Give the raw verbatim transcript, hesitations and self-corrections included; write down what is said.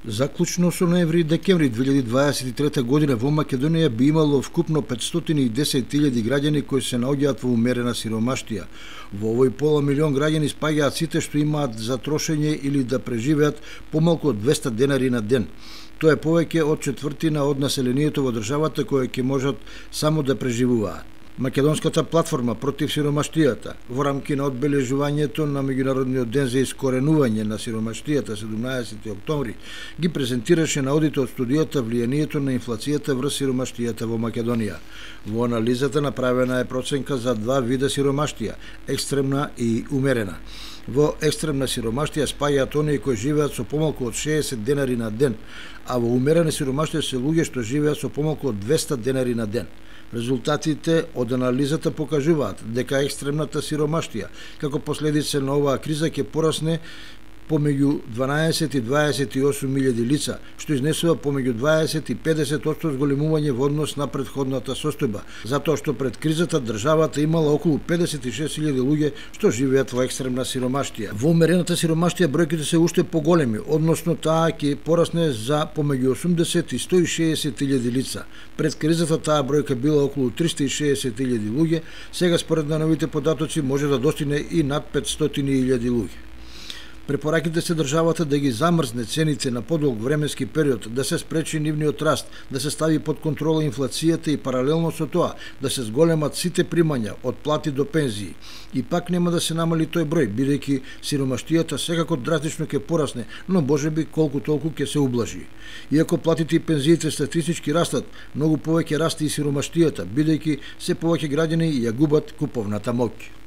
Заклучно со ноември и декември две илјади дваесет и трета година во Македонија би имало вкупно петстотини и десет илјади граѓани кои се наоѓаат во умерена сиромаштија. Во овој пола милион граѓани спаѓаат сите што имаат за трошење или да преживеат помалку од двеста денари на ден. Тоа е повеќе од четвртина од населението во државата кои ќе можат само да преживуваат. Македонската платформа против сиромаштијата во рамки на одбележувањето на Меѓународниот ден за искоренување на сиромаштијата седумнаесети октомври ги презентираше наодите од студијата влијанието на инфлацијата врз сиромаштијата во Македонија. Во анализата направена е проценка за два вида сиромаштија – екстремна и умерена. Во екстремна сиромаштија спаѓаат оние кои живеат со помалку од шеесет денари на ден, а во умерена сиромаштија се луѓе што живеат со помалку од двеста денари на ден. Резултатите од анализата покажуваат дека екстремната сиромаштија како последица на оваа криза ќе порасне помеѓу дванаесет и дваесет и осум илјади лица, што изнесува помеѓу дваесет и педесет одсто зголемување во однос на претходната состојба, затоа што пред кризата државата имала околу педесет и шест илјади луѓе што живеат во екстремна сиромаштија. Во умерената сиромаштија бројките се уште поголеми, односно таа ќе порасне за помеѓу осумдесет и сто и шеесет илјади лица. Пред кризата таа бројка била околу триста и шеесет илјади луѓе, сега според најновите податоци може да достигне и над петстотини илјади луѓе. Препораките се државата да ги замрзне цените на подолг временски период, да се спречи нивниот раст, да се стави под контрола инфлацијата и паралелно со тоа да се зголемат сите примања од плати до пензии. И пак нема да се намали тој број, бидејќи сиромаштијата секако драстично ќе порасне, но можеби колку толку ќе се ублажи. Иако платите и пензиите статистички растат, многу повеќе расте и сиромаштијата, бидејќи се повеќе граѓани ја губат куповната моќ.